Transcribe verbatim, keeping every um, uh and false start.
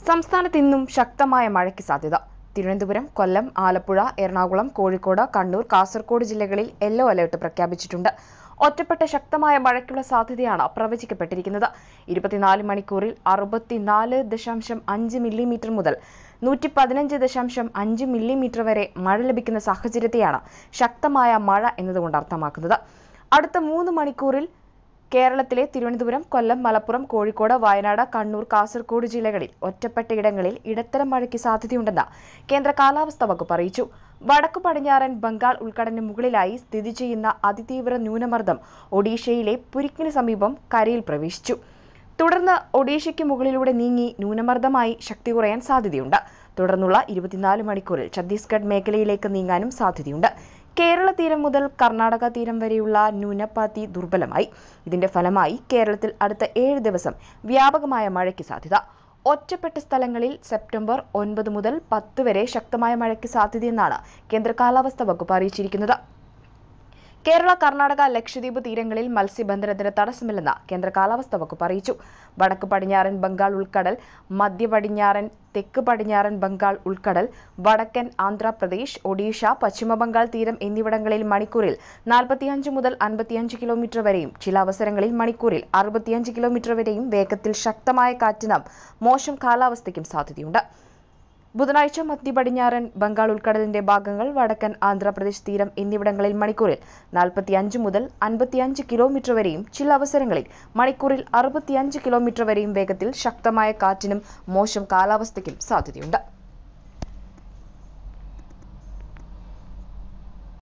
സംസ്ഥാനത്ത് ഇന്നും ശക്തമായ മഴയ്ക്ക് സാധ്യത. തിരുവനന്തപുരം, കൊല്ലം, ആലപ്പുഴ, എറണാകുളം, കോഴിക്കോട്, കണ്ണൂർ, കാസർഗോഡ് ജില്ലകളിൽ യെല്ലോ അലർട്ട് പ്രഖ്യാപിച്ചിട്ടുണ്ട്. ഒറ്റപ്പെട്ട ശക്തമായ മഴയ്ക്കുള്ള സാധ്യതയാണ് പ്രവചിക്കപ്പെട്ടിരിക്കുന്നത്. ഇരുപത്തിനാല് മണിക്കൂറിൽ അറുപത്തിനാല് ദശാംശം അഞ്ച് മില്ലിമീറ്റർ മുതൽ നൂറ്റി പതിനഞ്ച് ദശാംശം അഞ്ച് മില്ലിമീറ്റർ വരെ മഴ ലഭിക്കുന്ന സാഹചര്യത്തെയാണ് ശക്തമായ മഴ എന്നതുകൊണ്ട് അർത്ഥമാക്കുന്നത്. അടുത്ത മൂന്ന് മണിക്കൂറിൽ കേരളത്തിലെ തിരുവനന്തപുരം, കൊല്ലം, മലപ്പുറം, കോഴിക്കോട്, വയനാട്, കണ്ണൂർ, കാസർഗോഡ് ജില്ലകളിൽ ഒറ്റപ്പെട്ട ഇടങ്ങളിൽ ഇടത്തരം മഴയ്ക്ക് സാധ്യതയുണ്ടെന്ന് കേന്ദ്ര കാലാവസ്ഥാ വകുപ്പ് അറിയിച്ചു. വടക്കു പടിഞ്ഞാറൻ ബംഗാൾ ഉൾക്കടലിന് മുകളിലായി സ്ഥിതി ചെയ്യുന്ന അതിതീവ്ര ന്യൂനമർദ്ദം ഒഡീഷയിലെ പുരിക്കിന് സമീപം കരയിൽ പ്രവേശിച്ചു. തുടർന്ന് ഒഡീഷയ്ക്ക് മുകളിലൂടെ നീങ്ങി ന്യൂനമർദ്ദമായി ശക്തി കുറയാൻ സാധ്യതയുണ്ട്. തുടർന്നുള്ള ഇരുപത്തിനാല് മണിക്കൂറിൽ ഛത്തീസ്ഗഡ് മേഖലയിലേക്ക് നീങ്ങാനും സാധ്യതയുണ്ട്. കേരള തീരം മുതൽ കർണാടക തീരം വരെയുള്ള ന്യൂനപാത്തി ദുർബലമായി. ഇതിന്റെ ഫലമായി കേരളത്തിൽ അടുത്ത ഏഴ് ദിവസം വ്യാപകമായ മഴയ്ക്ക് സാധ്യത. ഒറ്റപ്പെട്ട സ്ഥലങ്ങളിൽ സെപ്റ്റംബർ ഒൻപത് മുതൽ പത്ത് വരെ ശക്തമായ മഴയ്ക്ക് സാധ്യതയെന്നാണ് കേന്ദ്ര കാലാവസ്ഥാ വകുപ്പ് അറിയിച്ചിരിക്കുന്നത്. കേരള, കർണാടക, ലക്ഷദ്വീപ് തീരങ്ങളിൽ മത്സ്യബന്ധനത്തിന് തടസ്സമില്ലെന്ന് കേന്ദ്ര കാലാവസ്ഥാ വകുപ്പ് അറിയിച്ചു. വടക്ക് പടിഞ്ഞാറൻ ബംഗാൾ ഉൾക്കടൽ, മധ്യ പടിഞ്ഞാറൻ, തെക്ക് പടിഞ്ഞാറൻ ബംഗാൾ ഉൾക്കടൽ, വടക്കൻ ആന്ധ്രാപ്രദേശ്, ഒഡീഷ, പശ്ചിമ ബംഗാൾ തീരം എന്നിവിടങ്ങളിൽ മണിക്കൂറിൽ നാൽപ്പത്തിയഞ്ച് മുതൽ അൻപത്തിയഞ്ച് കിലോമീറ്റർ വരെയും ചില അവസരങ്ങളിൽ മണിക്കൂറിൽ അറുപത്തിയഞ്ച് കിലോമീറ്റർ വരെയും വേഗത്തിൽ ശക്തമായ കാറ്റിനും മോശം കാലാവസ്ഥയ്ക്കും സാധ്യതയുണ്ട്. ബുധനാഴ്ച മധ്യ പടിഞ്ഞാറൻ ബംഗാൾ ഉൾക്കടലിന്റെ ഭാഗങ്ങൾ, വടക്കൻ ആന്ധ്രാപ്രദേശ് തീരം എന്നിവിടങ്ങളിൽ മണിക്കൂറിൽ നാൽപ്പത്തിയഞ്ച് മുതൽ അൻപത്തിയഞ്ച് കിലോമീറ്റർ വരെയും ചില അവസരങ്ങളിൽ മണിക്കൂറിൽ അറുപത്തിയഞ്ച് കിലോമീറ്റർ വരെയും വേഗത്തിൽ ശക്തമായ കാറ്റിനും മോശം കാലാവസ്ഥയ്ക്കും സാധ്യതയുണ്ട്.